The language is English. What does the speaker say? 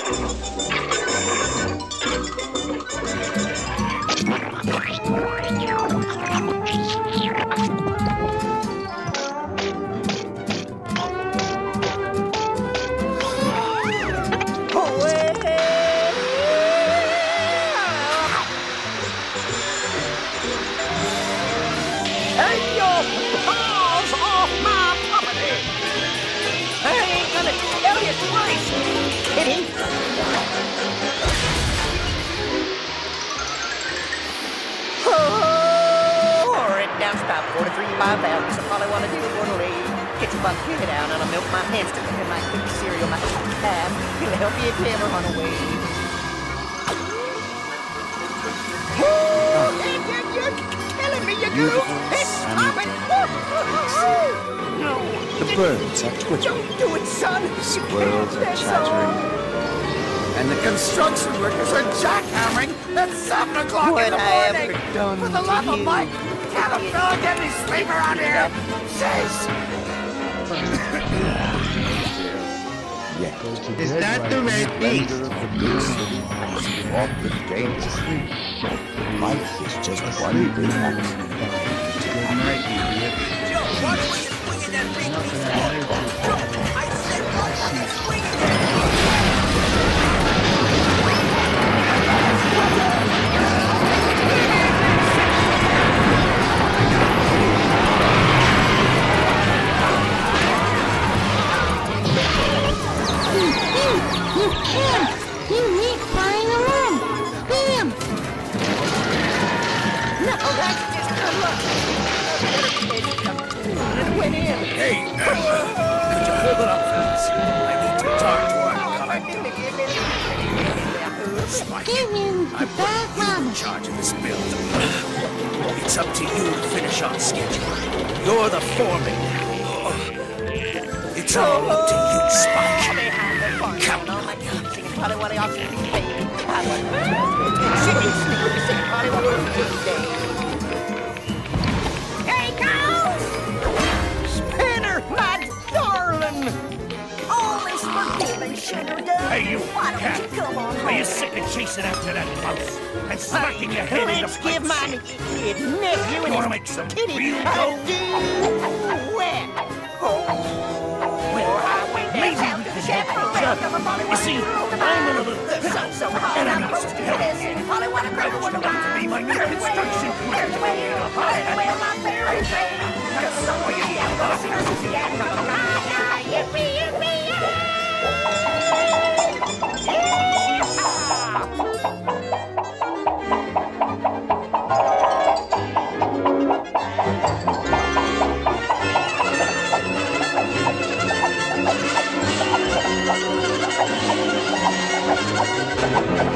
So all I want to do is one lay, get your butt get down, and I'll milk my hamster and my cookie cereal, my calf. It'll help you if you ever run away. You're killing me, you girl! Stop it! No. The birds are twittering. Don't do it, son! Squirrels are chattering. And the construction workers are jackhammering at 7 o'clock in the morning! For the love of Mike! Can a fella get any sleep around here? Jeez! Is that the red beast? Walk the gates. Life is just one big accident. Good night, idiot. Joe, watch where you're swinging that big piece of wood. Joe, I said watch where you're swinging that. You need flying around! Bam! No, that's just good luck. It went in. Hey, could you hold it up, fellas? I need to talk to our Give me the bad You're in mama. charge of this build. It's up to you to finish on schedule. You're the foreman. It's all up to you, Spike. Count on you. Hey, cows! Spinner, my darling! All this forgiving sugar done. Hey, you Why don't cat. you come on Are you home? sick of chasing after that mouse and smacking your head in the Let's give my face? kid nephew and You wanna his make some kitty real a dough? duet. Well, maybe we could help each other. You see, I'm a little and I'm used to help. Would you like to be my new construction crew? Bam!